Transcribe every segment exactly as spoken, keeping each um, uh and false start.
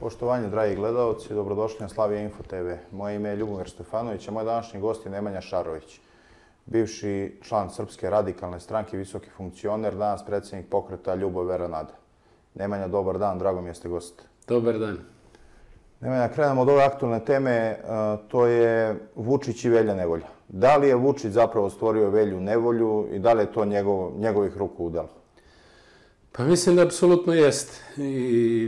Poštovanje, dragi gledalci, dobrodošli na Slavija Info te ve. Moje ime je Ljubomir Stefanović, a moj današnji gost je Nemanja Šarović, bivši član Srpske radikalne stranke, visoki funkcioner, danas predsjednik pokreta Ljubav, vera, nada. Nemanja, dobar dan, drago mi je ste gost. Dobar dan. Nemanja, krenemo od ove aktualne teme, to je Vučić i Velja Nevolja. Da li je Vučić zapravo stvorio Velju Nevolju i da li je to njegov, njegovih ruku udelo? Pa mislim da apsolutno jeste. I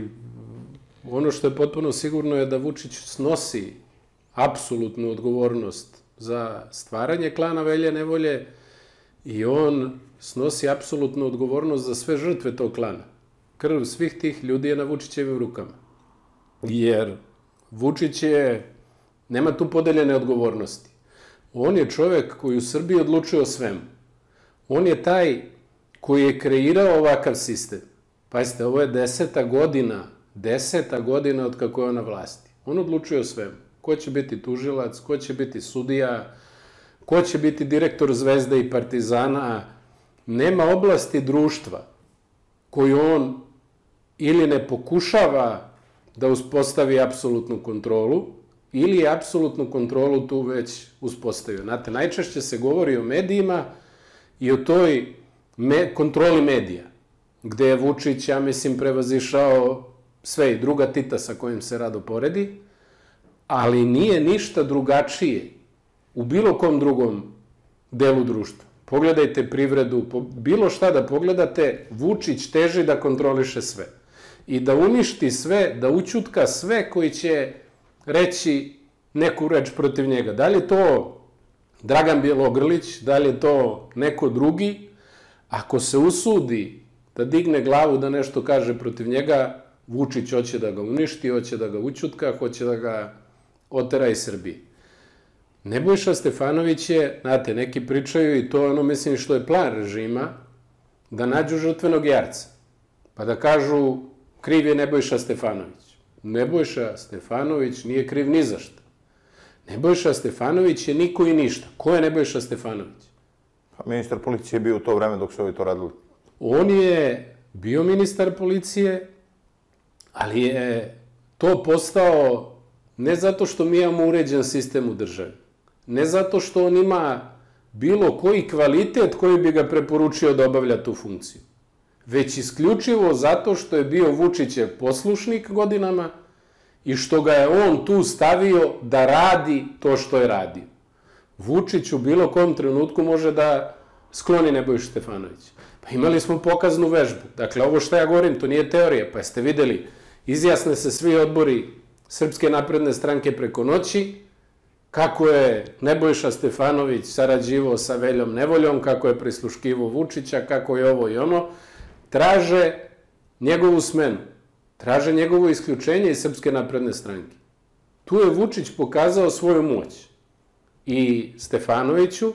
ono što je potpuno sigurno je da Vučić snosi apsolutnu odgovornost za stvaranje klana Velje Nevolje i on snosi apsolutnu odgovornost za sve žrtve tog klana. Krv svih tih ljudi je na Vučićevim rukama. Jer Vučić je, nema tu podeljene odgovornosti. On je čovjek koji u Srbiji odlučuje o svemu. On je taj koji je kreirao ovakav sistem. Pazite, ovo je deseta godina, deseta godina od kako je on na vlasti. On odlučuje o svemu. Ko će biti tužilac, ko će biti sudija, ko će biti direktor Zvezde i Partizana. Nema oblasti društva koju on ili ne pokušava da uspostavi apsolutnu kontrolu, ili je apsolutnu kontrolu tu već uspostavio. Znate, najčešće se govori o medijima i o toj me, kontroli medija, gde je Vučić, ja mislim, prevazišao sve i druga Tita sa kojim se rado poredi, ali nije ništa drugačije u bilo kom drugom delu društva. Pogledajte privredu, bilo šta da pogledate, Vučić teži da kontroliše sve. I da uništi sve, da ućutka sve koji će reći neku reč protiv njega. Da li je to Dragan Bjelogrlić, da li je to neko drugi, ako se usudi da digne glavu da nešto kaže protiv njega, Vučić hoće da ga uništi, hoće da ga ućutka, hoće da ga otera iz Srbije. Nebojša Stefanović je, znate, neki pričaju i to ono, mislim, što je plan režima, da nađu žrtvenog jarca, pa da kažu kriv je Nebojša Stefanović. Nebojša Stefanović nije kriv ni za šta. Nebojša Stefanović je niko i ništa. Ko je Nebojša Stefanović? Pa ministar policije je bio u to vreme dok su ovi to radili. On je bio ministar policije, ali je to postao ne zato što mi imamo uređen sistem u državi, ne zato što on ima bilo koji kvalitet koji bi ga preporučio da obavlja tu funkciju, već isključivo zato što je bio Vučićev poslušnik godinama i što ga je on tu stavio da radi to što je radio. Vučić u bilo kom trenutku može da skloni Nebojšu Stefanovića. Pa imali smo pokaznu vežbu. Dakle, ovo što ja govorim, to nije teorija. Pa jeste videli, izjasne se svi odbori Srpske napredne stranke preko noći, kako je Nebojša Stefanović sarađivao sa Veljom Nevoljom, kako je prisluškivao Vučića, kako je ovo i ono. Traže njegovu smenu. Traže njegovo isključenje iz Srpske napredne stranke. Tu je Vučić pokazao svoju moć. I Stefanoviću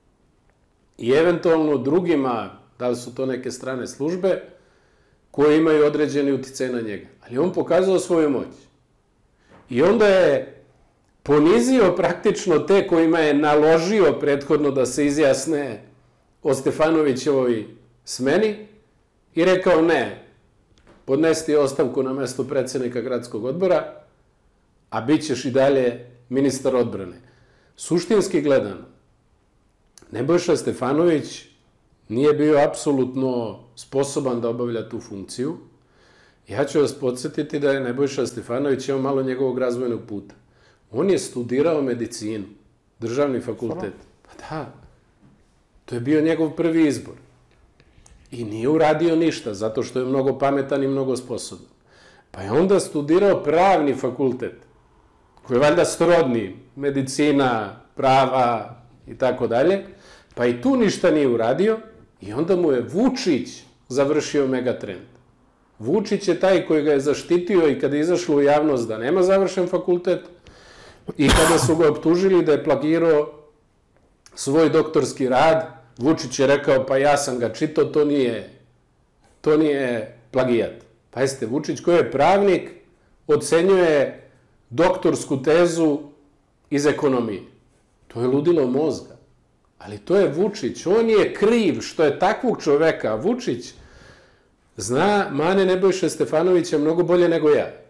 i eventualno drugima, da li su to neke strane službe, koje imaju određeni uticaj na njega. Ali on pokazao svoju moć. I onda je ponizio praktično te kojima je naložio prethodno da se izjasne o Stefanovićevoj smeni i rekao ne, podnesti ostavku na mesto predsjednika gradskog odbora, a bit ćeš i dalje ministar odbrane. Suštinski gledano, Nebojša Stefanović nije bio apsolutno sposoban da obavlja tu funkciju. Ja ću vas podsjetiti da je Nebojša Stefanović imao malo njegovog razvojnog puta. On je studirao medicinu, državni fakultet. Pa da, to je bio njegov prvi izbor. I nije uradio ništa, zato što je mnogo pametan i mnogo sposoban. Pa je onda studirao pravni fakultet, koji je valjda srodni, medicina, prava i tako dalje. Pa i tu ništa nije uradio i onda mu je Vučić završio Megatrend. Vučić je taj koji ga je zaštitio i kada je izašlo u javnost da nema završen fakultet i kada su ga optužili da je plagirao svoj doktorski rad, Vučić je rekao, pa ja sam ga čitao, to nije, to nije plagijat. Pa jeste, Vučić koji je pravnik, ocenjuje doktorsku tezu iz ekonomije. To je ludilo mozga. Ali to je Vučić. On je kriv što je takvog čoveka. Vučić zna mane Nebojše Stefanovića mnogo bolje nego ja.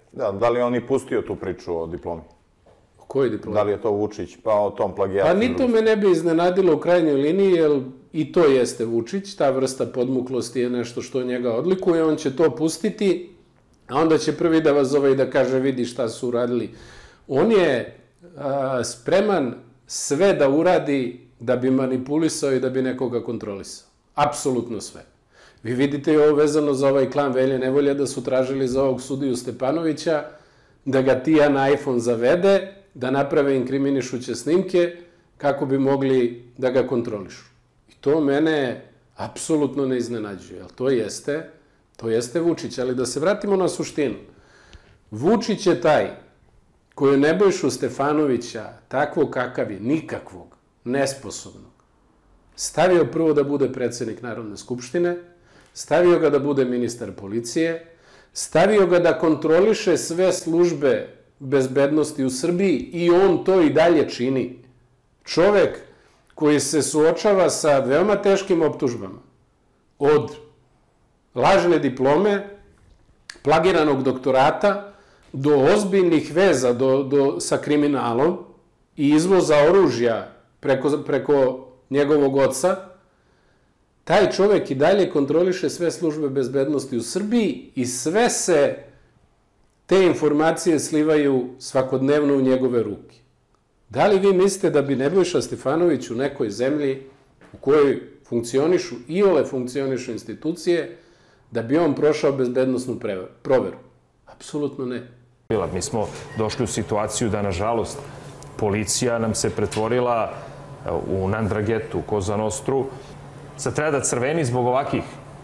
Da, da li on i pustio tu priču o diplomi? O kojoj diplomi? Da li je to Vučić, pa o tom plagijatu? Pa ni to me ne bi iznenadilo u krajnjoj liniji, jer i to jeste Vučić, ta vrsta podmuklosti je nešto što njega odlikuje, on će to pustiti, a onda će prvi da vas zove i da kaže vidi šta su uradili. On je a, spreman sve da uradi da bi manipulisao i da bi nekoga kontrolisao. Apsolutno sve. Vi vidite i ovo vezano za ovaj klan Velje Nevolja da su tražili za ovog sudiju Stepanovića da ga Tija na iPhone zavede, da naprave inkriminišuće snimke kako bi mogli da ga kontrolišu. I to mene apsolutno ne iznenađuje. To jeste, to jeste Vučić. Ali da se vratimo na suštinu. Vučić je taj koji je Nebojšu Stefanovića, takvog kakav je, nikakvog, nesposobnog, stavio prvo da bude predsednik Narodne skupštine, stavio ga da bude ministar policije, stavio ga da kontroliše sve službe bezbednosti u Srbiji i on to i dalje čini. Čovek koji se suočava sa veoma teškim optužbama, od lažne diplome, plagiranog doktorata, do ozbiljnih veza do, do, sa kriminalom i izvoza oružja preko, preko njegovog oca, taj čovek i dalje kontroliše sve službe bezbednosti u Srbiji i sve se te informacije slivaju svakodnevno u njegove ruke. Da li vi mislite da bi Nebojša Stefanović u nekoj zemlji u kojoj funkcionišu, iole funkcionišu institucije, da bi on prošao bezbednosnu proveru? Apsolutno ne. Mi smo došli u situaciju da, nažalost, policija nam se pretvorila u Nandragetu, u Koza Nostru. Sad treba da crveni zbog ovakih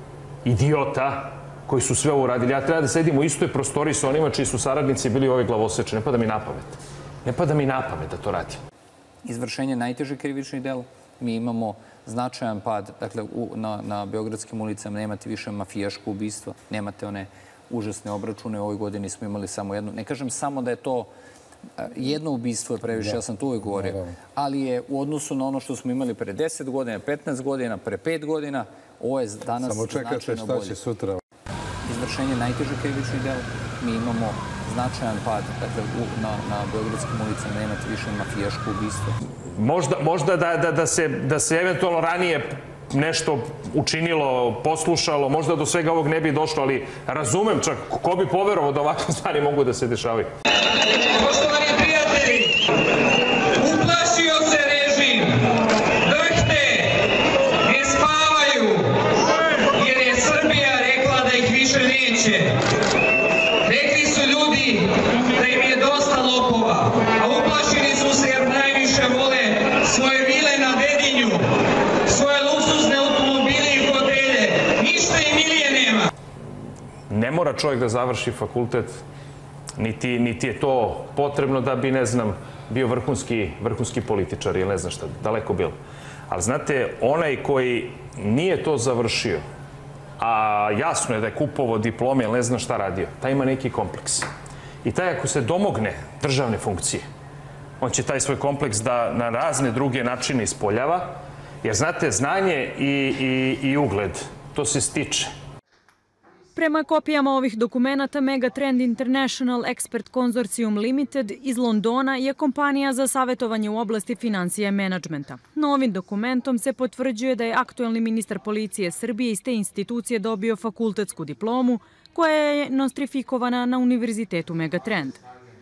idiota koji su sve ovo uradili. Ja treba da sedim u istoj prostoriji sa onima čiji su saradnici bili ove glavoseče. Ne pada mi na pamet. Ne pada mi na pamet da to radim. Izvršenje najtežih krivičnih dela. Mi imamo značajan pad. Dakle, na, na beogradskim ulicama nemate više mafijaško ubistvo, nemate one užasne obračune. U ovoj godini smo imali samo jedno. Ne kažem samo da je to jedno ubistvo je previše, ja sam to uvijek govorio, ali je u odnosu na ono što smo imali pre deset godina, petnaest godina, pre pet godina, ovo je danas samo čekate šta će sutra. Izvršenje najtežih krivičnih dela. Mi imamo značajan pad. Dakle, na, na beogradskim ulicama nemate više mafijaško ubistvo. Možda, možda da, da, da, se, da se eventualno ranije nešto učinilo, poslušalo, možda do svega ovog ne bi došlo, ali razumem čak ko bi poverovao da ovakve stvari mogu da se dešavaju. Poštovani prijatelji, uplašio se režim, drhte, ne spavaju, jer je Srbija rekla da ih više neće. Rekli su ljudi da im je dosta lopova, a uplašili su se jer najviše vole svoje vile na Dedinju, svoje luksuzne automobile i hotele. Ništa im milije nema. Ne mora čovjek da završi fakultet, niti, niti je to potrebno da bi, ne znam, bio vrhunski, vrhunski političar ili ne znam šta, daleko bilo. Ali znate, onaj koji nije to završio, a jasno je da je kupovao diplome ili ne znam šta radio, taj ima neki kompleks. I taj ako se domogne državne funkcije, on će taj svoj kompleks da na razne druge načine ispoljava, jer znate, znanje i, i, i ugled, to se stiče. Prema kopijama ovih dokumenata, Megatrend International Expert Consortium Limited iz Londona je kompanija za savjetovanje u oblasti financija i menadžmenta. Novim dokumentom se potvrđuje da je aktuelni ministar policije Srbije iz te institucije dobio fakultetsku diplomu koja je nostrifikovana na Univerzitetu Megatrend.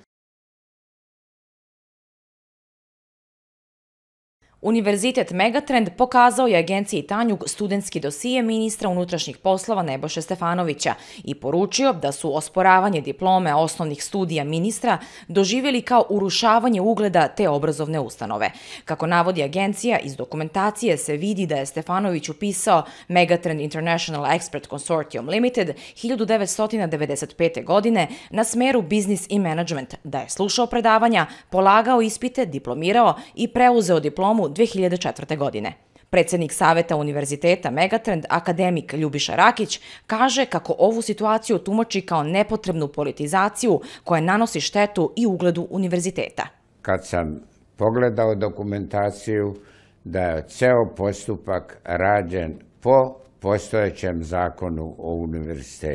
Univerzitet Megatrend pokazao je agenciji Tanjug studentski dosije ministra unutrašnjih poslova Nebojše Stefanovića i poručio da su osporavanje diplome osnovnih studija ministra doživjeli kao urušavanje ugleda te obrazovne ustanove. Kako navodi agencija, iz dokumentacije se vidi da je Stefanović upisao Megatrend International Expert Consortium Limited hiljadu devetsto devedeset pete. godine na smeru Business i Management, da je slušao predavanja, polagao ispite, diplomirao i preuzeo diplomu dve hiljade četvrte. godine. Predsjednik Saveta Univerziteta Megatrend, akademik Ljubiša Rakić, kaže kako ovu situaciju tumači kao nepotrebnu politizaciju koja nanosi štetu i ugledu univerziteta. Kad sam pogledao dokumentaciju da je ceo postupak rađen po postojećem zakonu o univerzitetu.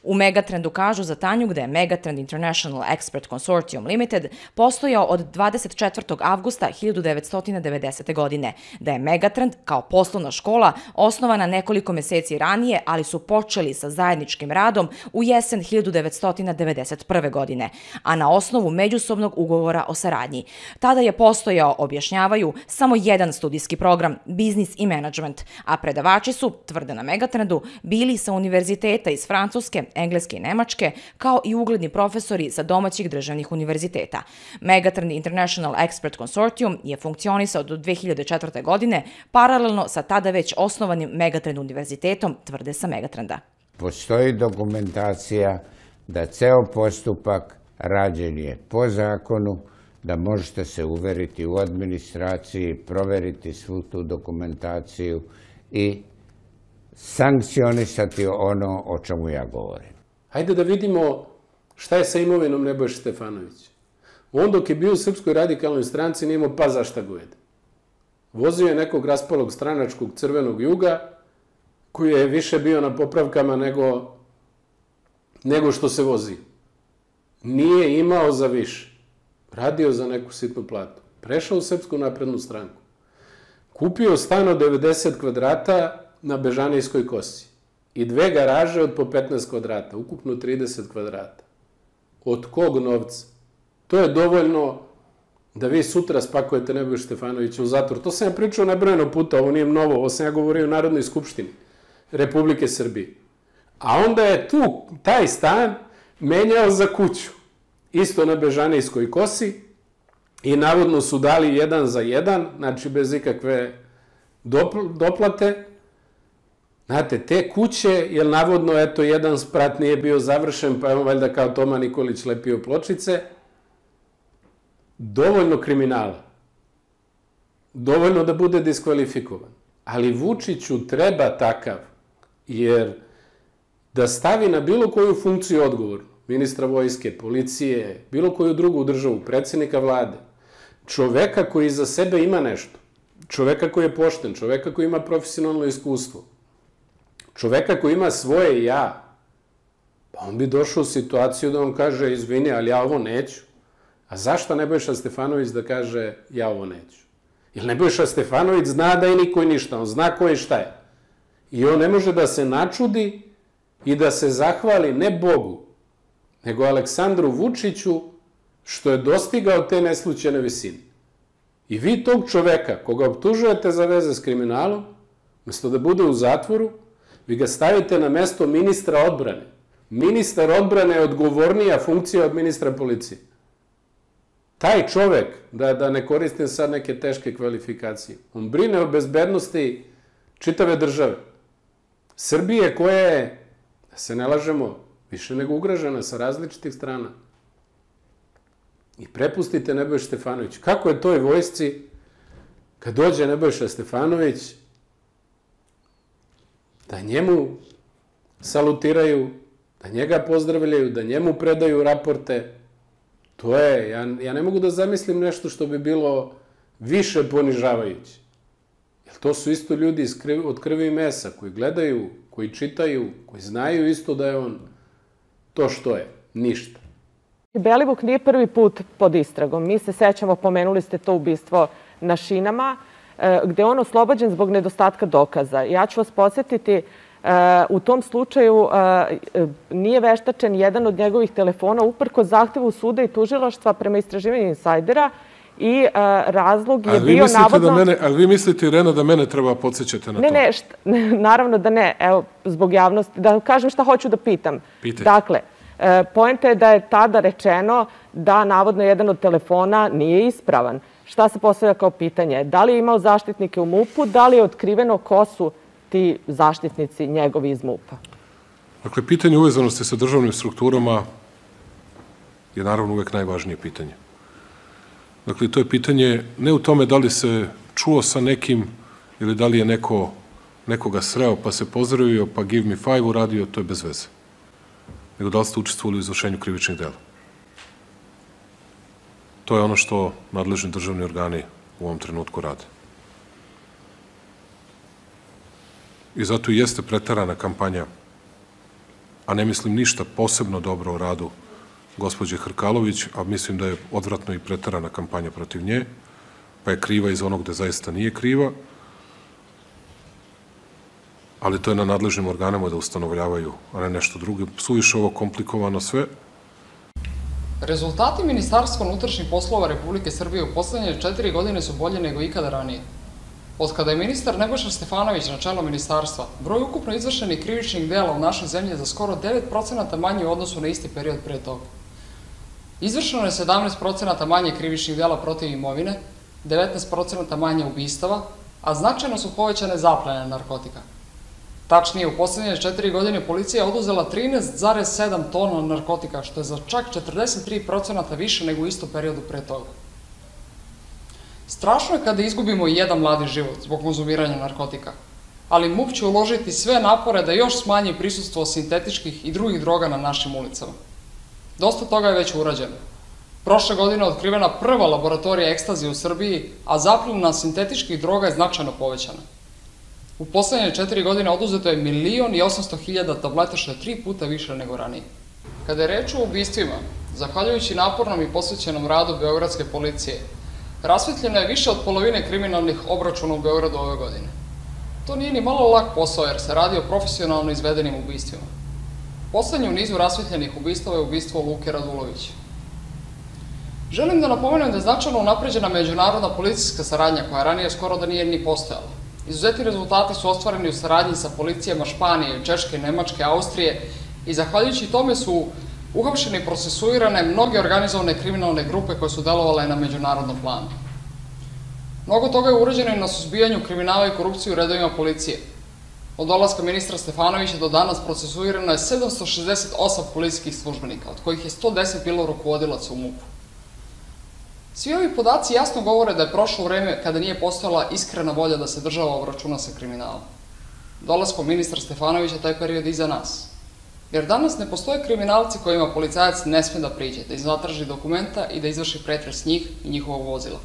U Megatrendu kažu za Tanjug da je Megatrend International Expert Consortium Limited postojao od dvadeset četvrtog avgusta hiljadu devetsto devedesete. godine, da je Megatrend kao poslovna škola osnovana nekoliko meseci ranije, ali su počeli sa zajedničkim radom u jesen hiljadu devetsto devedeset prve. godine, a na osnovu međusobnog ugovora o saradnji. Tada je postojao, objašnjavaju, samo jedan studijski program, biznis i menadžment, a predavači su, tvrde na Megatrendu, bili sa univerziteta iz Francuske, Engleske i Nemačke, kao i ugledni profesori sa domaćih državnih univerziteta. Megatrend International Expert Consortium je funkcionisao do dve hiljade četvrte. godine, paralelno sa tada već osnovanim Megatrend univerzitetom, tvrde sa Megatrenda. Postoji dokumentacija da ceo postupak rađen je po zakonu, da možete se uveriti u administraciji, proveriti svu tu dokumentaciju i sankcionisati ono o čemu ja govorim. Hajde da vidimo šta je sa imovinom Nebojše Stefanovića. On dok je bio u Srpskoj radikalnoj stranci nije imao pa za šta go jede. Vozio je nekog raspalog stranačkog crvenog juga koji je više bio na popravkama nego, nego što se vozi. Nije imao za više. Radio za neku sitnu platu. Prešao u Srpsku naprednu stranku. Kupio stan od devedeset kvadrata na Bežanijskoj kosi i dve garaže od po petnaest kvadrata, ukupno trideset kvadrata. Od kog novca? To je dovoljno da vi sutra spakujete Nebojšu Stefanovića u zatvor. To sam ja pričao nebrojeno puta, ovo nije novo, ovo sam ja govorio u Narodnoj skupštini Republike Srbije. A onda je tu taj stan menjao za kuću, isto na Bežanijskoj kosi, i navodno su dali jedan za jedan, znači bez ikakve doplate. Znate, te kuće, jer navodno, eto, jedan sprat nije bio završen, pa je on valjda kao Toma Nikolić lepio pločice, dovoljno kriminala. Dovoljno da bude diskvalifikovan. Ali Vučiću treba takav, jer da stavi na bilo koju funkciju odgovornu, ministra vojske, policije, bilo koju drugu državu, predsjednika vlade, čoveka koji za sebe ima nešto, čoveka koji je pošten, čoveka koji ima profesionalno iskustvo, čoveka koji ima svoje ja, pa on bi došao u situaciju da on kaže, izvini, ali ja ovo neću. A zašto Nebojša Stefanović da kaže, ja ovo neću? Jer Nebojša Stefanović zna da je niko i ništa, on zna ko i šta je. I on ne može da se načudi i da se zahvali ne Bogu, nego Aleksandru Vučiću što je dostigao te neslućene visine. I vi tog čoveka, koga optužujete za veze s kriminalom, umjesto da bude u zatvoru, vi ga stavite na mesto ministra odbrane. Ministar odbrane je odgovornija funkcija od ministra policije. Taj čovek, da, da ne koristim sad neke teške kvalifikacije, on brine o bezbednosti čitave države. Srbije koja je, da se ne lažemo, više nego ugrožena sa različitih strana. I prepustite Nebojšu Stefanović. Kako je toj vojsci, kad dođe Nebojša Stefanović, da njemu salutiraju, da njega pozdravljaju, da njemu predaju raporte. To je, ja, ja ne mogu da zamislim nešto što bi bilo više ponižavajuće. Jer to su isto ljudi od krvi i mesa, koji gledaju, koji čitaju, koji znaju isto da je on to što je, ništa. Belivuk nije prvi put pod istragom. Mi se sećamo, pomenuli ste to ubistvo na Šinama, gde je on oslobođen zbog nedostatka dokaza. Ja ću vas podsjetiti, u tom slučaju nije veštačen jedan od njegovih telefona uprkos zahtevu suda i tužilaštva prema istraživanju insajdera i razlog je bio navodno... Ali vi mislite, Irena, da mene treba podsjećati na to? Ne, ne, naravno da ne. Evo, zbog javnosti, da kažem šta hoću da pitam. Pitaj. Dakle, poenta je da je tada rečeno da navodno jedan od telefona nije ispravan. Šta se postavlja kao pitanje? Da li je imao zaštitnike u MUP-u, da li je otkriveno ko su ti zaštitnici njegovi iz MUP-a? Dakle, pitanje uvezanosti sa državnim strukturama je naravno uvek najvažnije pitanje. Dakle, to je pitanje ne u tome da li se čuo sa nekim ili da li je neko nekoga sreo pa se pozdravio pa give me five uradio, to je bez veze. Nego da li ste učestvovali u izvršenju krivičnih dela. To je ono što nadležni državni organi u ovom trenutku rade. I zato i jeste preterana kampanja a ne mislim ništa posebno dobro o radu gospođe Hrkalović, a mislim da je odvratno i preterana kampanja protiv nje, pa je kriva iz onog gde zaista nije kriva, ali to je na nadležnim organama da ustanovljavaju, a ne nešto drugo. Suviše ovo komplikovano sve. Rezultati Ministarstva unutrašnjih poslova Republike Srbije u poslednje četiri godine su bolje nego ikada ranije. Od kada je ministar Nebojša Stefanović na čelo ministarstva, broj ukupno izvršenih krivičnih dela u našoj zemlji je za skoro devet procenata manji u odnosu na isti period pre toga. Izvršeno je sedamnaest procenata manje krivičnih dela protiv imovine, devetnaest procenata manje ubistava, a značajno su povećane zaplene narkotika. Tačnije, u poslednje četiri godine policija je oduzela trinaest zarez sedam tona narkotika, što je za čak četrdeset tri procenata više nego u istom periodu pre toga. Strašno je kada izgubimo i jedan mladi život zbog konzumiranja narkotika, ali MUP će uložiti sve napore da još smanji prisustvo sintetičkih i drugih droga na našim ulicama. Dosta toga je već urađeno. Prošle godine je otkrivena prva laboratorija ekstazije u Srbiji, a zaplena sintetičkih droga je značajno povećana. U poslednje četiri godine oduzeto je milion i osamsto hiljada tableta, što je tri puta više nego ranije. Kada je reč o ubistvima, zahvaljujući napornom i posvećenom radu Beogradske policije, rasvetljeno je više od polovine kriminalnih obračuna u Beogradu ove godine. To nije ni malo lak posao jer se radi o profesionalno izvedenim ubistvima. Poslednje u nizu rasvetljenih ubistava je ubistvo Luke Radulovića. Želim da napomenem da je značajno unapređena međunarodna policijska saradnja koja ranije skoro da nije ni postojala. Izuzetni rezultati su ostvareni u saradnji sa policijama Španije, Češke, Nemačke, Austrije i zahvaljujući tome su uhapšene i procesuirane mnoge organizovane kriminalne grupe koje su delovale na međunarodnom planu. Mnogo toga je urađeno i na suzbijanju kriminala i korupcije u redovima policije. Od dolaska ministra Stefanovića do danas procesuirano je sedamsto šezdeset osam policijskih službenika, od kojih je sto deset bilo rukovodilaca u MUP-u. Svi ovi podaci jasno govore da je prošlo vreme kada nije postojala iskrena volja da se država obračuna sa kriminalom. Dolaskom ministra Stefanovića taj period iza nas. Jer danas ne postoje kriminalci kojima policajac ne sme da priđe, da zatraži dokumenta i da izvrši pretres njih i njihovog vozila.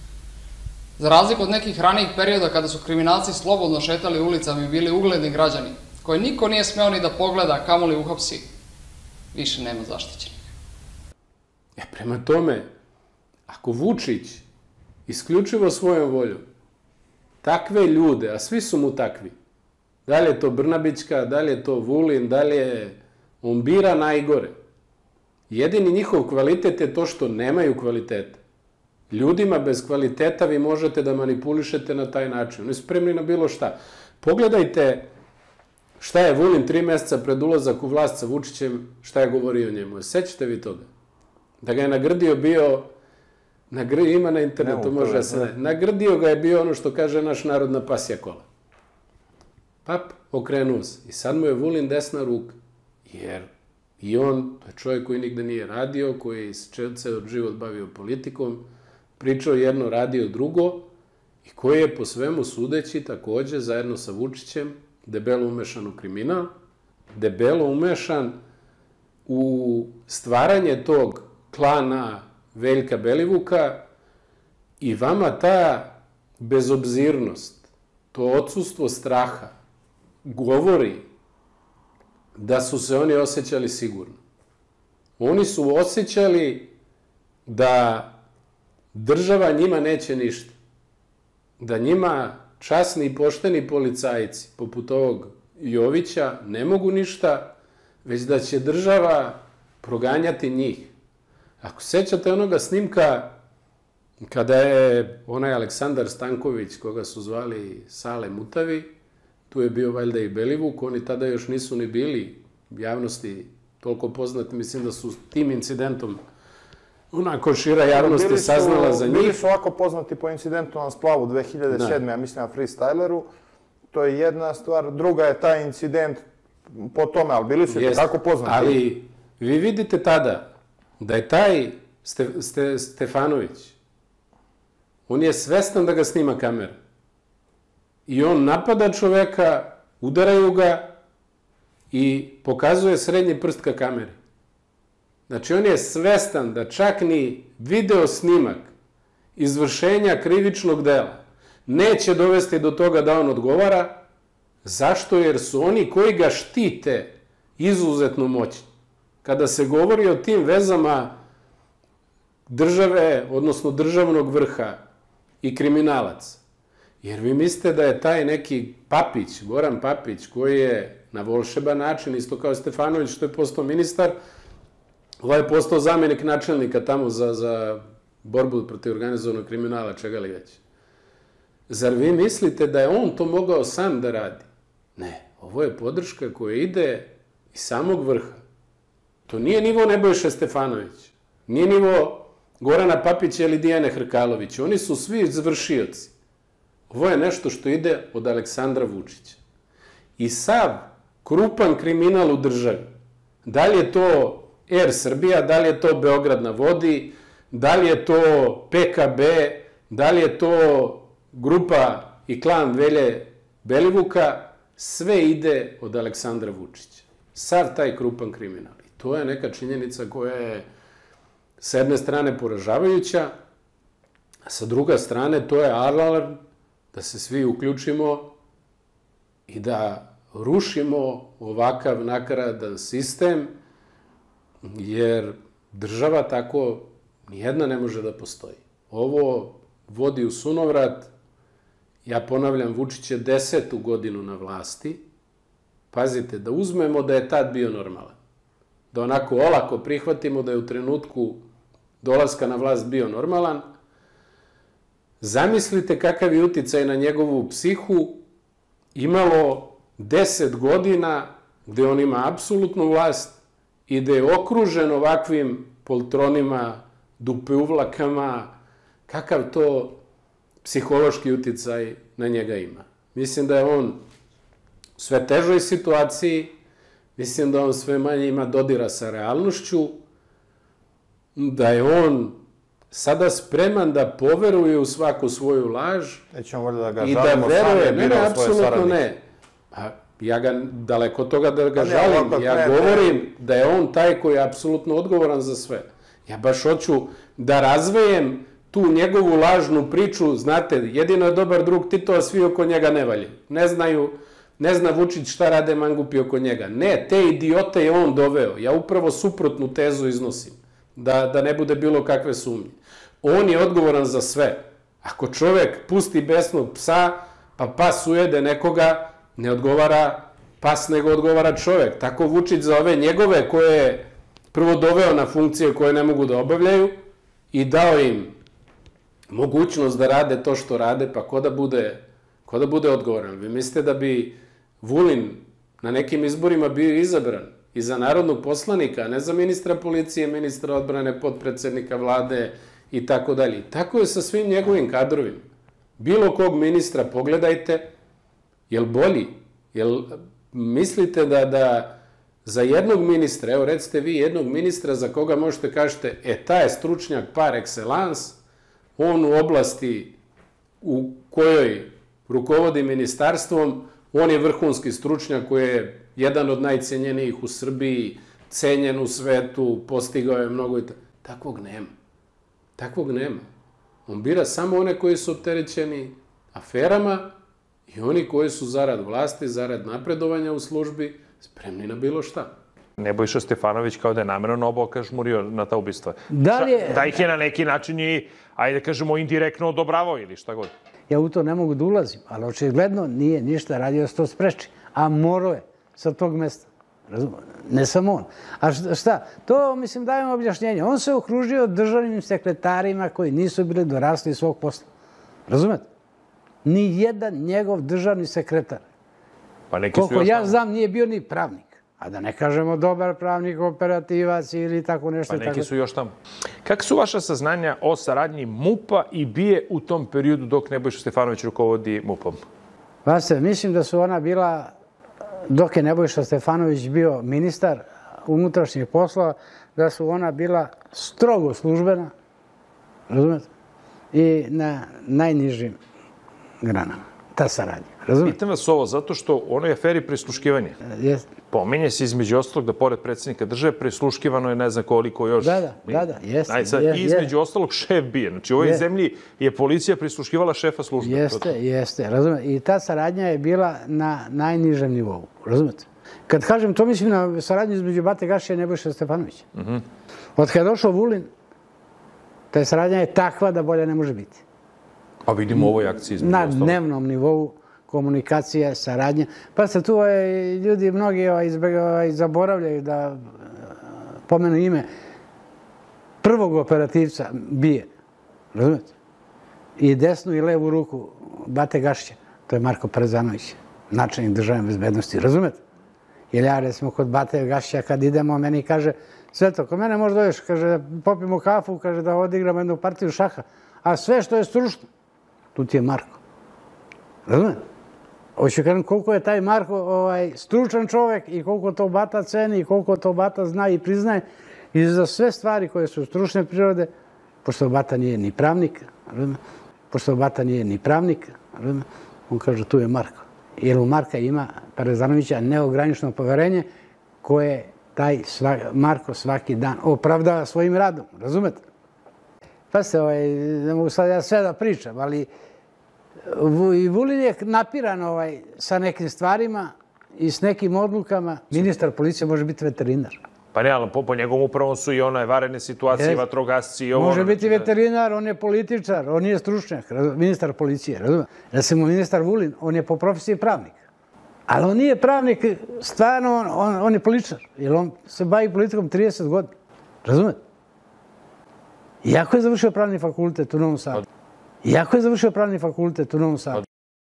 Za razliku od nekih ranijih perioda kada su kriminalci slobodno šetali ulicama i bili ugledni građani, koje niko nije smeo ni da pogleda, kamoli uhapsi, više nema zaštićenih. E, prema tome, ako Vučić isključivo svojom voljom takve ljude, a svi su mu takvi, da li je to Brnabićka, da li je to Vulin, da li je on bira najgore. Jedini njihov kvalitet je to što nemaju kvaliteta. Ljudima bez kvaliteta vi možete da manipulišete na taj način. Oni su spremni na bilo šta. Pogledajte šta je Vulin tri meseca pred ulazak u vlast sa Vučićem, šta je govorio o njemu. Sećate vi toga? Da ga je nagrdio bio, ima na internetu, može da se ne. Nagrdio ga je bio ono što kaže naš narod na pasja kola. Pap, okrenuo se. I sad mu je Vulin desna ruka. Jer i on, to je čovjek koji nigde nije radio, koji se ceo život bavio politikom, pričao jedno, radio drugo i koji je po svemu sudeći takođe zajedno sa Vučićem debelo umešan u kriminal, debelo umešan u stvaranje tog klana Veljka Belivuka i vama ta bezobzirnost, to odsustvo straha govori da su se oni osjećali sigurno. Oni su osjećali da država njima neće ništa. Da njima časni i pošteni policajci, poput ovog Jovića, ne mogu ništa, već da će država proganjati njih. Ako sećate onoga snimka kada je onaj Aleksandar Stanković, koga su zvali Sale Mutavi, tu je bio valjda i Belivuk, oni tada još nisu ni bili javnosti toliko poznati, mislim da su tim incidentom onako šira javnost je saznala za njih. Bili su ovako poznati po incidentu na splavu dve hiljade sedme. ja mislim na freestyleru. To je jedna stvar. Druga je taj incident po tome, ali bili su i tako poznati. Ali vi vidite tada da je taj Stefanović, on je svestan da ga snima kamera. I on napada čoveka, udaraju ga i pokazuje srednji prst ka kameri. Znači, on je svestan da čak ni video snimak izvršenja krivičnog dela neće dovesti do toga da on odgovara. Zašto? Jer su oni koji ga štite izuzetno moćni. Kada se govori o tim vezama države, odnosno državnog vrha i kriminalaca, jer vi mislite da je taj neki Papić, Goran Papić, koji je na volšeban način, isto kao Stefanović što je postao ministar, ovaj je postao zamjenik načelnika tamo za, za borbu protiv organizovanog kriminala, čega li već. Zar vi mislite da je on to mogao sam da radi? Ne, ovo je podrška koja ide iz samog vrha. To nije nivo Nebojše Stefanovića, nije nivo Gorana Papića ili Dijane Hrkalovića. Oni su svi izvršioci. Ovo je nešto što ide od Aleksandra Vučića. I sav krupan kriminal u državi, da li je to Er Srbija, da li je to Beograd na vodi, da li je to P K B, da li je to grupa i klan Velje Belivuka, sve ide od Aleksandra Vučića. Sav taj krupan kriminal. I to je neka činjenica koja je s jedne strane poražavajuća, a sa druga strane to je alarm da se svi uključimo i da rušimo ovakav nakaradan sistem, jer država tako nijedna ne može da postoji. Ovo vodi u sunovrat. Ja ponavljam, Vučić je desetu godinu na vlasti. Pazite, da uzmemo da je tad bio normalan. Da onako olako prihvatimo da je u trenutku dolaska na vlast bio normalan. Zamislite kakav je uticaj na njegovu psihu imalo deset godina gde on ima apsolutnu vlast i da je okružen ovakvim poltronima, dupeuvlakama, kakav to psihološki uticaj na njega ima. Mislim da je on u sve težoj situaciji, mislim da on sve manje ima dodira sa realnošću, da je on sada spreman da poveruje u svaku svoju laž i da veruje, ne, ne, apsolutno ne. Ja ga, daleko od toga da ga žalim, ja govorim da je on taj koji je apsolutno odgovoran za sve. Ja baš hoću da razvejem tu njegovu lažnu priču, znate, jedino je dobar drug Tito, a svi oko njega ne valje. Ne znaju, ne zna Vučić šta rade mangupi oko njega. Ne, te idiote je on doveo. Ja upravo suprotnu tezu iznosim, da, da ne bude bilo kakve sumnje. On je odgovoran za sve. Ako čovek pusti besnog psa, pa pas ujede nekoga, ne odgovara pas, nego odgovara čovek. Tako Vučić za ove njegove koje je prvo doveo na funkcije koje ne mogu da obavljaju i dao im mogućnost da rade to što rade, pa ko da bude, ko da bude odgovoran. Vi mislite da bi Vulin na nekim izborima bio izabran i za narodnog poslanika, a ne za ministra policije, ministra odbrane, potpredsednika vlade i tako dalje. Tako je sa svim njegovim kadrovima. Bilo kog ministra pogledajte, jel bolji? Jel mislite da, da za jednog ministra, evo recite vi jednog ministra za koga možete kažete, e, ta je stručnjak par excellence, on u oblasti u kojoj rukovodi ministarstvom, on je vrhunski stručnjak koji je jedan od najcenjenijih u Srbiji, cenjen u svetu, postigao je mnogo i tako. Takvog nema. Takvog nema. On bira samo one koji su opterećeni aferama i oni koji su zarad vlasti, zarad napredovanja u službi, spremni na bilo šta. Nebojša Stefanović kao da je namerno oboka žmurio na ta ubistva. Da li je... Da ih je na neki način i, ajde kažemo, indirektno odobravao ili šta god. Ja u to ne mogu da ulazim, ali očigledno nije ništa radio da se to spreči. A morao je sa tog mesta. Ne samo on. A šta? To, mislim, dajem objašnjenje. On se okružio državnim sekretarima koji nisu bili dorasli svog posla. Razumete? Ni jedan njegov državni sekretar. Pa neki su koliko još ja tamo. znam, nije bio ni pravnik. A da ne kažemo dobar pravnik, operativac ili tako nešto. Pa neki tako... su još tamo. Kako su vaša saznanja o saradnji MUP-a i B I E u tom periodu dok Nebojša Stefanović rukovodi MUP-om? Vase, mislim da su ona bila, dok je Nebojša Stefanović bio ministar unutrašnjih poslova, da su ona bila strogo službena, razumete, i na najnižim granama. Ta saradnja, razumete? Pitam vas ovo, zato što u onoj aferi prisluškivanja pominje se između ostalog da pored predsjednika države prisluškivano je ne znam koliko još... Da, da, da, da, jeste. I između ostalog šef B I E. Znači u ovoj zemlji je policija prisluškivala šefa službe. Jeste, jeste, razumete? I ta saradnja je bila na najnižem nivou, razumete? Kad kažem to, mislim na saradnju između Bate Gašića i Nebojše Stefanovića. Od kada je došao Vulin, ta saradnja je takva da bolje ne može biti. A vidimo u ovoj akciji između Na ostalog. dnevnom nivou komunikacija, saradnja. Pa se tu ovaj, ljudi mnogi ovaj, izbeg, ovaj, zaboravljaju da e, pomenu ime prvog operativca bije. Razumete? I desnu i levu ruku Bate Gašića. To je Marko Parezanović, načelnik državne bezbednosti. Razumete? Jer ja, recimo, kod Bate Gašića kad idemo, meni kaže, Sveto, kod mene možda dođeš, kaže, popimo kafu, kaže, da odigramo jednu partiju šaha. A sve što je stručno, tu ti je Marko. Razumete? Hoću kažem koliko je taj Marko ovaj, stručan čovek i koliko to Bata ceni i koliko to Bata zna i priznaje. I za sve stvari koje su stručne prirode, pošto Bata nije ni pravnik, razumete? Pošto Bata nije ni pravnik, razumete? On kaže tu je Marko. Jer u Marka ima Parezanovića neograničeno poverenje koje taj sva, Marko svaki dan opravdava svojim radom. Razumete? Pa se, ovaj, ne mogu sad ja sve da pričam, ali i Vulin je napiran ovaj, sa nekim stvarima i s nekim odlukama. Ministar policije može biti veterinar. Pa ne, ali po, po njegovom upravom su i onaj varene situacije, Jest. vatrogasci i ovo. Može ono, biti znači, veterinar, on je političar, on nije stručnjak, razum- ministar policije, razumije? Recimo, ministar Vulin, on je po profesiji pravnik. Ali on nije pravnik, stvarno, on, on, on je političar, jer on se bavi politikom trideset godina. Razumete? Iako je završio pravni fakultet u Novom Sadu. Iako je završio pravni fakultet u Novom Sadu.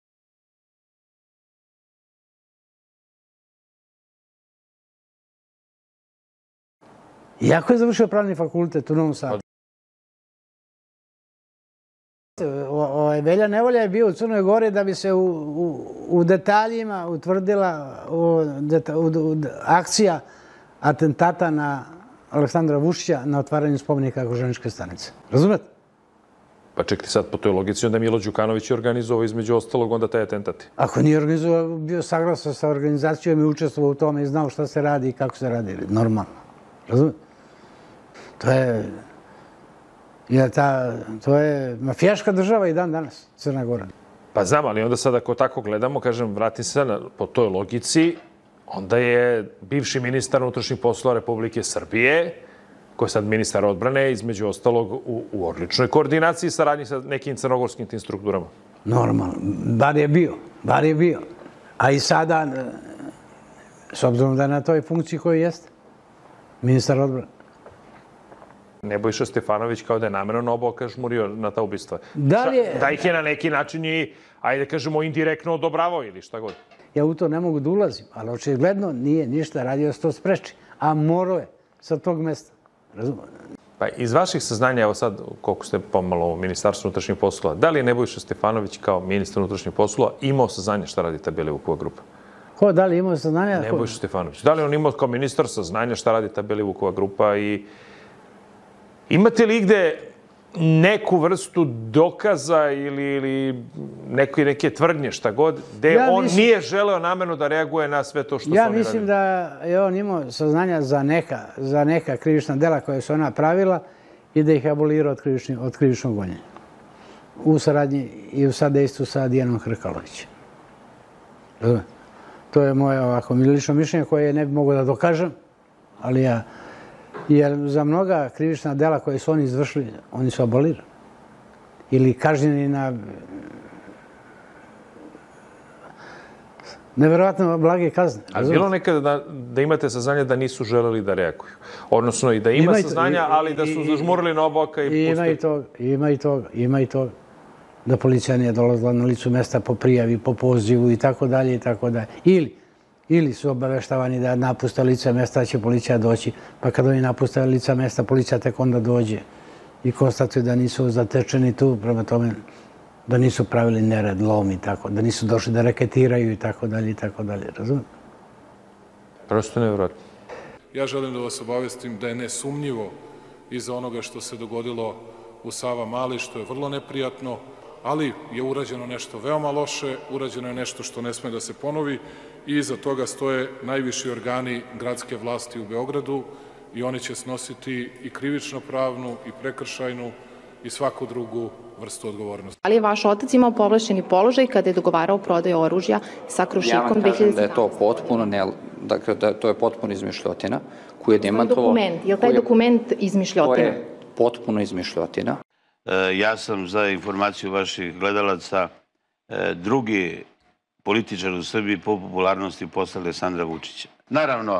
Iako je završio pravni fakultet u Novom Sadu. Ovaj Velja Nevolja je bio u Crnoj Gori da bi se u, u, u detaljima utvrdila u, deta, u, u, akcija atentata na Aleksandra Vučića na otvaranju spomenika Kožaničke stanice. Razumete? Pa čekaj sad po toj logici, onda Milo Đukanović je organizovao između ostalog onda taj atentati. Ako nije organizovao, bio saglasan sa organizacijom i učestvovao u tome i znao šta se radi i kako se radi. Normalno. Razumete? To je... Jer ta, to je mafijaška država i dan danas, Crna Gora. Pa znam, ali onda sad ako tako gledamo, kažem, vratim se na, po toj logici, onda je bivši ministar unutrašnjih poslova Republike Srbije, koji je sad ministar odbrane, između ostalog u, u odličnoj koordinaciji i saradnji sa nekim crnogorskim tim strukturama. Normalno. Bar je bio. Bar je bio. A i sada, s obzirom da je na toj funkciji koji jeste, ministar odbrane. Nebojša Stefanović kao da je namjerno oboka žmurio na ta ubistva. Da li je... Da ih je na neki način i, ajde kažemo, indirektno odobravao ili šta god. Ja u to ne mogu da ulazim, ali očigledno nije ništa radio da se to spreči. A morao je sa tog mesta. Razumno? Pa iz vaših saznanja, evo sad, koliko ste pomalo u Ministarstvu unutrašnjih poslova, da li je Nebojša Stefanović kao ministar unutrašnjih poslova imao saznanja šta radi ta Belivukova grupa? Ko, da li imao saznanja? Nebojša Stefanović. Da li on imao kao ministar saznanja šta radi ta Belivukova grupa i imate li igde neku vrstu dokaza ili, ili neke, neke tvrdnje, šta god, gde ja on mislim, nije želeo namjerno da reaguje na sve to što ja su oni mislim radili? da je on imao saznanja za neka, za neka krivična dela koje su ona pravila i da ih abolira od, krivični, od krivičnog gonjenja. U saradnji i u sadejstvu sa Dijanom Hrkalovićem. Razumete? To je moje ovako lično mišljenje koje ne bi mogo da dokažem, ali ja... Jer za mnoga krivična dela koje su oni izvršili, oni su abolirani. Ili kažnjeni na neverovatno blage kazne. A bilo nekada da, da imate saznanja da nisu želeli da reaguju? Odnosno i da ima, ima saznanja, i, ali da su zažmurili na oboka i, i pustili? Ima i toga, ima i toga, ima i toga. Da policija nije dolazila na licu mesta po prijavi, po pozivu i tako dalje i tako dalje. Ili Ili su obaveštavani da napuste lice mesta, da će policija doći. Pa kad oni napuste lice mesta, policija tek onda dođe i konstatuje da nisu zatečeni tu, prema tome da nisu pravili nered, lom i tako, da nisu došli da reketiraju i tako dalje i tako dalje. Razumite? Prosto nevjerojatno. Ja želim da vas obavestim da je nesumnjivo iza onoga što se dogodilo u Sava Mali, što je vrlo neprijatno, ali je urađeno nešto veoma loše, urađeno je nešto što ne sme da se ponovi i iza toga stoje najviši organi gradske vlasti u Beogradu i oni će snositi i krivično pravnu i prekršajnu i svaku drugu vrstu odgovornosti. Ali je vaš otac imao povlašćeni položaj kada je dogovarao prodaju oružja sa Krušikom? Ja vam kažem da je to potpuno, ne, dakle, da to je potpuno izmišljotina koju je demantovalo... Dokument, je li taj dokument izmišljotina? To je potpuno izmišljotina. Ja sam, za informaciju vaših gledalaca, drugi političar u Srbiji po popularnosti posle Aleksandra Vučića. Naravno,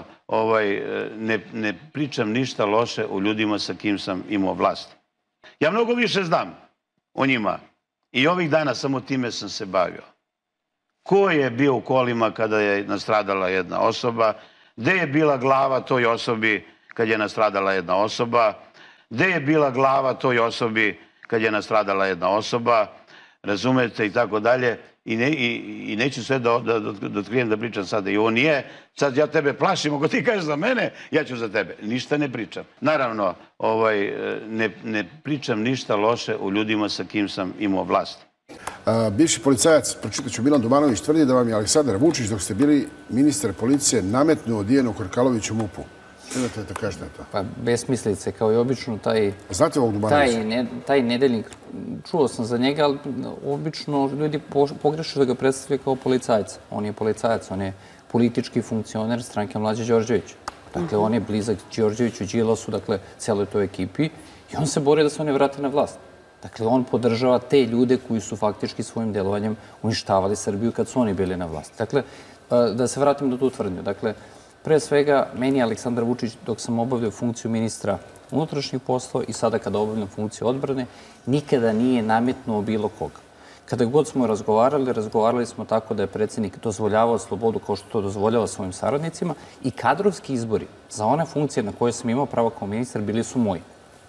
ne pričam ništa loše o ljudima sa kim sam imao vlast. Ja mnogo više znam o njima i ovih dana samo time sam se bavio. Ko je bio u kolima kada je nastradala jedna osoba, gde je bila glava toj osobi kad je nastradala jedna osoba, gde je bila glava toj osobi kad je nastradala jedna osoba, razumete, i tako dalje. I neću sve da otkrijem da pričam sada. I ovo nije, sad ja tebe plašim, ako ti kažeš za mene, ja ću za tebe. Ništa ne pričam. Naravno, ne pričam ništa loše o ljudima sa kim sam imao vlast. Bivši policajac, pročitat ću, Milan Dumanović, tvrdi da vam je Aleksandar Vučić, dok ste bili ministar policije, nametnuo Dijanu Hrkalović u MUP-u. Trebate da kažete to? Pa, besmislice, kao i obično, taj... Znate ovog Dumanovića? Taj nedeljnik, čuo sam za njega, ali obično ljudi pogrešaju da ga predstavljaju kao policajac. On je policajac, on je politički funkcioner stranke Mlađe Đorđevića. Dakle, on je blizak Đorđeviću, Đilasu, dakle, celoj toj ekipi i on se bori da se oni vrate na vlast. Dakle, on podržava te ljude koji su faktički svojim delovanjem uništavali Srbiju kad su oni bili na vlasti. Dakle, da se vratim do tu tvrdnju. Dakle, pre svega, meni je Aleksandar Vučić, dok sam obavljao funkciju ministra unutrašnjih poslova i sada kada obavljam funkciju odbrane, nikada nije nametnuo bilo koga. Kada god smo razgovarali, razgovarali smo tako da je predsjednik dozvoljavao slobodu kao što to dozvoljava svojim saradnicima i kadrovski izbori za one funkcije na koje sam imao pravo kao ministar bili su moji.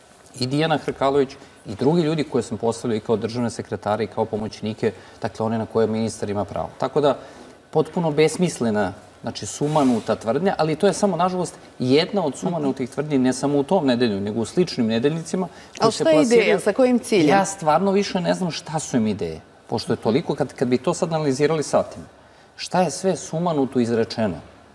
I Dijana Hrkalović i drugi ljudi koje sam postavljao i kao državne sekretare i kao pomoćnike, dakle one na koje ministar ima pravo. Tako da, potpuno besmislena, znači sumanuta tvrdnja, ali to je samo, nažalost, jedna od sumanutih tvrdnji, ne samo u tom nedelju, nego u sličnim nedeljnicima. Ali šta je ideja? Sa kojim ciljem? Ja stvarno više ne znam šta su im ideje, pošto je toliko, kad bi to sad analizirali satima, šta je sve sumanuto izrečeno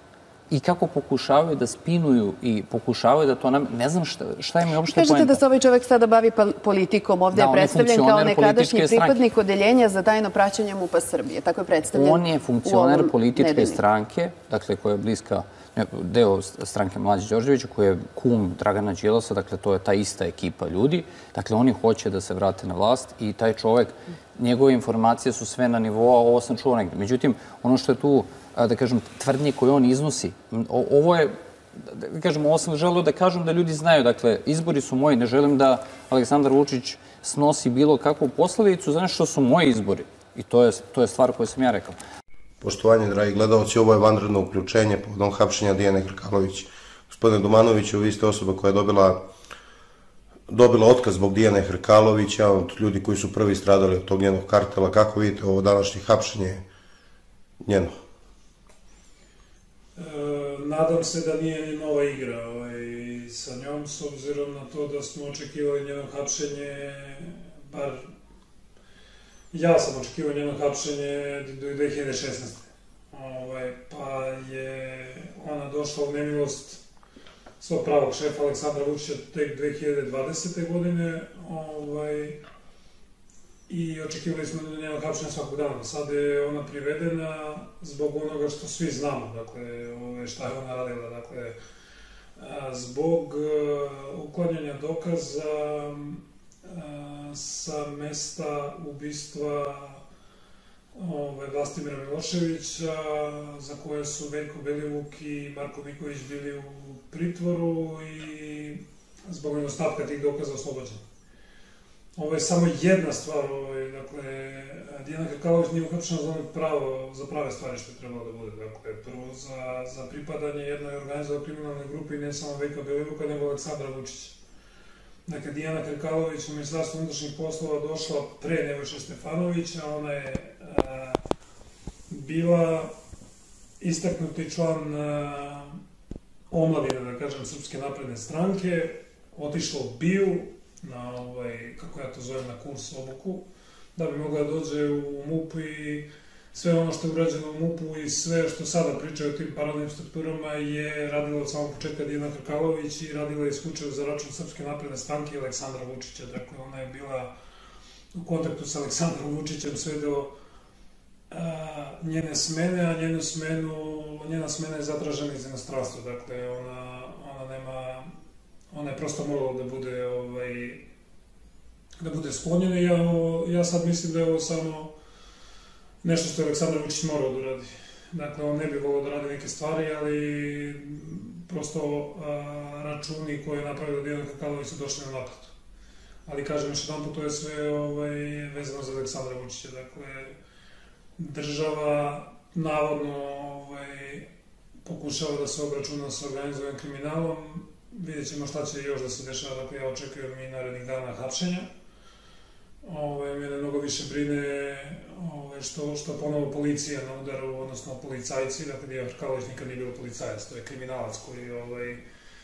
i kako pokušavaju da spinuju i pokušavaju da to nam... Ne znam šta im je uopšte poenta. Kažete da se ovaj čovek sada bavi politikom. Ovdje je predstavljen kao nekadašnji pripadnik odeljenja za tajno praćenje MUP-a Srbije. Tako je predstavljen u ovom nedeljniku. On je funkcioner političke stranke, dakle koja je bliska deo stranke Mlađe Đorđevića, koja je kum Dragana Đilasa, dakle to je ta ista ekipa ljudi. Dakle, oni hoće da se vrate na vlast i taj čovek, njegove informacije su sve na nivou, a ovo sam čuo negde. Međutim, ono što je tu, da kažem, tvrdnje koje on iznosi, ovo je, da kažem, ovo sam želeo da kažem da ljudi znaju, dakle, izbori su moji, ne želim da Aleksandar Vučić snosi bilo kakvu posledicu za nešto su moji izbori. I to je stvar koju sam ja rekao. Poštovanje, dragi gledalci, ovo je vanredno uključenje povodom hapšenja Dijane Hrkalović. Gospodine Dumanoviću, vi ste osoba koja je dobila dobila otkaz zbog Dijane Hrkalovića, od ljudi koji su prvi stradali od tog njenog kartela. Kako vidite ovo današnje hapšenje njeno? Nadam se da nije ni nova igra sa njom, s obzirom na to da smo očekivali njeno hapšenje, bar ja sam očekivao njeno hapšenje do dve hiljade šesnaeste. Pa je ona došla u nemilost svog pravog šefa Aleksandra Vučića tek dve hiljade dvadesete. godine i očekivali smo njeno hapšenje svakog dana. Sad je ona privedena zbog onoga što svi znamo, dakle, šta je ona radila, dakle, zbog uklanjanja dokaza sa mesta ubistva Vlastimira Miloševića, za koje su Veljko Belivuk i Marko Miković bili u pritvoru i zbog nedostatka tih dokaza oslobođeni. Ovo je samo jedna stvar, dakle, Dijana Hrkalović nije uhapšena za prave stvari što je trebalo da bude. Dakle, prvo za pripadanje jednoj organizovanoj kriminalnoj grupi, ne samo Veljka Belivuka, nego Aleksandra Vučića. Dakle, Dijana Hrkalović u Ministarstvu unutrašnjih poslova došla pre Nebojše Stefanovića, ona je bila istaknuti član omladine, da kažem, Srpske napredne stranke, otišla u B I U, na ovaj, kako ja to zovem, na kurs obuku, da bi mogla da dođe u MUP i sve ono što je urađeno u MUP-u i sve što sada pričaju o tim paralelnim strukturama je radila od samog početka Dijana Hrkalović i radila isključivo za račun Srpske napredne stranke i Aleksandra Vučića. Dakle, ona je bila u kontaktu sa Aleksandrom Vučićem sve do njene smene, a njenu smenu, njena smena je zatražena iz inostranstva. Dakle, ona, ona nema, ona je prosto morala da bude, ovaj, da bude sklonjena i ja, ja sad mislim da je ovo samo nešto što je Aleksandar Vučić morao da uradi. Dakle, on ne bi volao da radi neke stvari, ali prosto a, računi koje je napravila Dijana Hrkalović su došli na naplatu. Ali kažem još jedan put, to je sve ovaj, vezano za Aleksandra Vučića. Dakle, država navodno ovaj, pokušava da se obračuna sa organizovanim kriminalom. Vidjet ćemo šta će još da se dešava, dakle ja očekujem i narednih dana hapšenja. Ove, mene mnogo više brine ove, što, što ponovo policija na udaru, odnosno policajci, dakle Dijana Hrkalović nikad nije bilo policajac, to je kriminalac koji ovaj,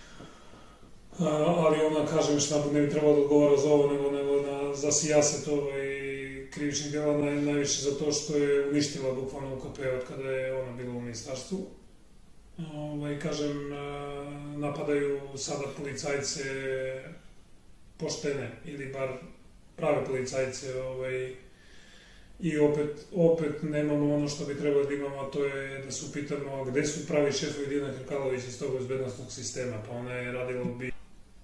a, ali ona, kažem, što napad ne bi trebalo da odgovara za ovo, nego, nego da, za sijaset ovaj, krivičnih djela, naj, najviše za to što je uništila bukvalno U K P od kada je ona bila u ministarstvu. Ovaj, kažem, napadaju sada policajce poštene ili bar prave policajce ovaj, i opet, opet nemamo ono što bi trebalo da imamo, a to je da se upitamo gde su pravi šefovi Dijana Hrkalović iz tog bezbednostnog sistema, pa ona je radila u bi...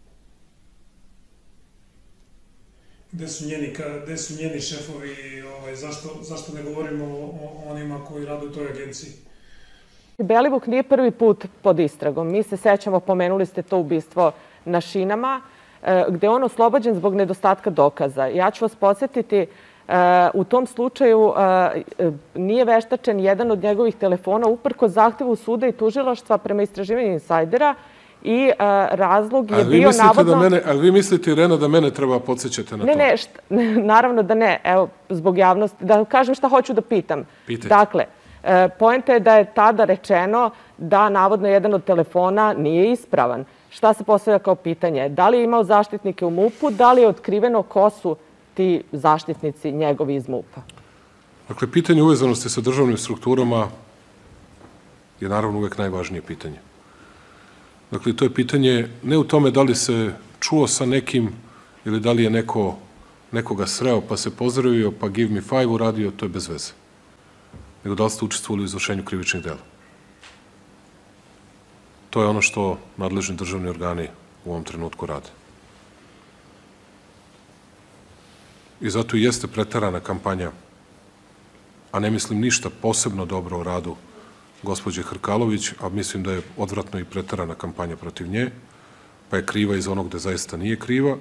Gde su njeni, gde su njeni šefovi, ovaj, zašto, zašto ne govorimo o, o onima koji rade u toj agenciji? Belivuk nije prvi put pod istragom. Mi se sećamo, pomenuli ste to ubistvo na Šinama, gde je on oslobođen zbog nedostatka dokaza. Ja ću vas podsjetiti, u tom slučaju nije veštačen jedan od njegovih telefona uprkos zahtevu suda i tužilaštva prema istraživanju insajdera i razlog je bio navodno... Ali vi mislite, Irena, da mene treba podsjećati na to? Ne, ne, naravno da ne. Evo, zbog javnosti, da kažem šta hoću da pitam. Pitajte. Dakle, poenta je da je tada rečeno da navodno jedan od telefona nije ispravan. Šta se postavlja kao pitanje? Da li je imao zaštitnike u MUP-u, da li je otkriveno ko su ti zaštitnici njegovi iz MUP-a? Dakle, pitanje uvezanosti sa državnim strukturama je naravno uvek najvažnije pitanje. Dakle, to je pitanje ne u tome da li se čuo sa nekim ili da li je neko, nekoga sreo pa se pozdravio pa give me five uradio, to je bez veze. Nego da li ste učestvovali u izvršenju krivičnih dela. To je ono što nadležni državni organi u ovom trenutku rade. I zato i jeste preterana kampanja, a ne mislim ništa posebno dobro o radu gospođe Hrkalović, a mislim da je odvratno i preterana kampanja protiv nje, pa je kriva iz onog gde zaista nije kriva,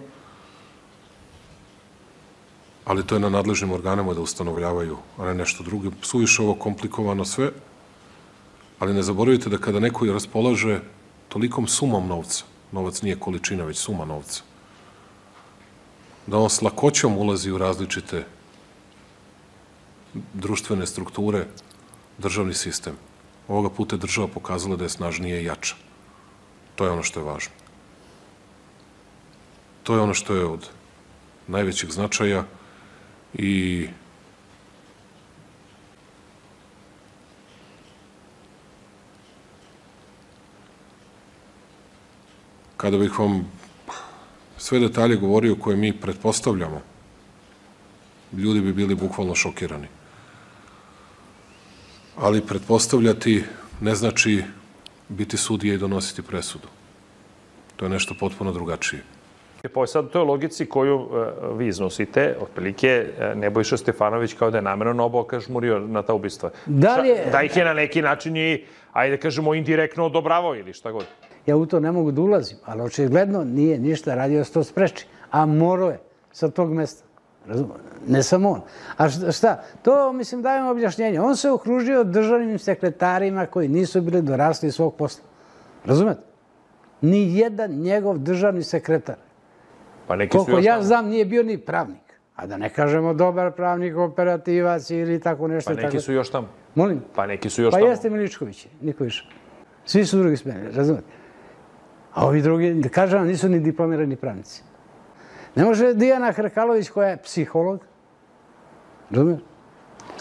ali to je na nadležnim organima da ustanovljavaju, a ne nešto drugo. Suviše ovo komplikovano sve, ali ne zaboravite da kada neko raspolaže tolikom sumom novca, novac nije količina, već suma novca, da on s lakoćom ulazi u različite društvene strukture, državni sistem. Ovoga puta je država pokazala da je snažnija i jača. To je ono što je važno. To je ono što je od najvećeg značaja i kada bih vam sve detalje govorio koje mi pretpostavljamo, ljudi bi bili bukvalno šokirani. Ali pretpostavljati ne znači biti sudija i donositi presudu. To je nešto potpuno drugačije. Po sad, to je logici koju uh, vi iznosite, otprilike Nebojša Stefanović kao da je namerno obao žmurio na ta ubistva. Da, li je... da ih je na neki način i, ajde kažemo, indirektno odobravao ili šta god. Ja u to ne mogu da ulazim, ali očigledno nije ništa radio da se to spreči. A morao je sa tog mesta. Ne samo on. A šta? To, mislim, dajem objašnjenje. On se okružio državnim sekretarima koji nisu bili dorasli svog posla. Razumete? Ni jedan njegov državni sekretar, pa neki su koliko ja znam, nije bio ni pravnik. A da ne kažemo dobar pravnik, operativac ili tako nešto. Pa neki su još tamo. Molim? Pa neki su još pa tamo. Pa jeste Miličković, niko više. Svi su drugi smeni, razumete? A ovi drugi, da kažem vam, nisu ni diplomirani pravnici. Ne može Dijana Hrkalović, koja je psiholog, razumete?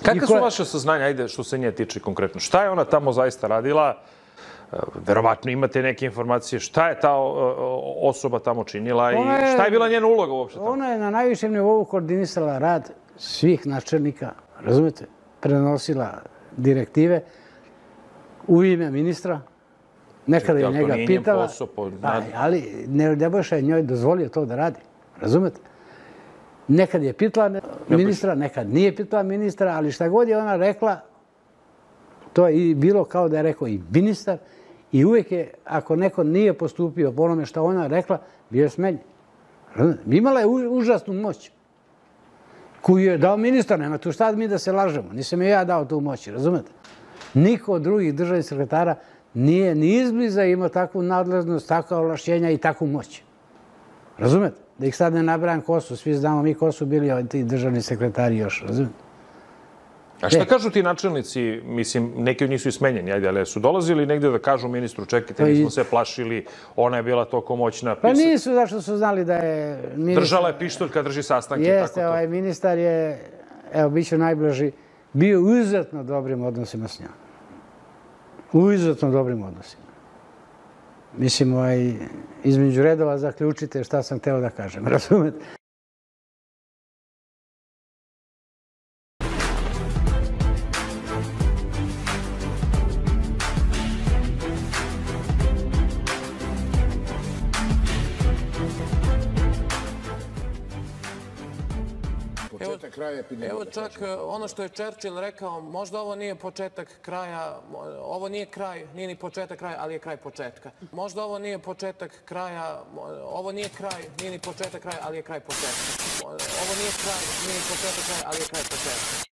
Kakve su vaše saznanja, ajde, što se nje tiče konkretno? Šta je ona tamo zaista radila? Verovatno imate neke informacije. Šta je ta osoba tamo činila i šta je bila njena uloga uopšte tamo? Ona je na najvišem nivou koordinisala rad svih načelnika, razumete? Prenosila direktive u ime ministra. Nekada je njega pitala. Ali Nebojša je njoj dozvolio to da radi. Razumete? Nekad je pitala ministra, nekad nije pitala ministra, ali šta god je ona rekla, to je i bilo kao da je rekao i ministar. I uvijek je, ako neko nije postupio po onome što ona rekla, bio je smenjen. Imala je užasnu moć koju je dao ministar. Nema tu šta mi da se lažemo. Nisam je ja dao tu moć, razumete? Niko od drugih državnih sekretara nije ni izbliza imao takvu nadležnost, takva ovlašćenja i takvu moć. Razumete? Da ih sad ne nabrajam ko su, svi znamo mi ko su bili ti državni sekretari još, razumete? A šta kažu ti načelnici, mislim, neki od njih su i smenjeni, ajde, ali su dolazili negdje da kažu ministru, čekajte, mi smo se plašili, ona je bila toliko moćna. Pa nisu, zašto su znali da je... Držala je pištolj kad drži sastanke i tako to. Jeste, ovaj ministar je, evo, bit ću najbliži, bio u izuzetno dobrim odnosima s njom. U izuzetno dobrim odnosima. Mislim, ovaj, između redova zaključite šta sam hteo da kažem, razumete? Evo čak ono što je Churchill rekao, možda ovo nije početak kraja, ovo nije kraj, nije ni početak kraja, ali je kraj početka. Možda ovo nije početak kraja, ovo nije kraj, nije ni početak kraja, ali je kraj početka. Ovo nije kraj, nije ni početak kraja, ali je kraj početka.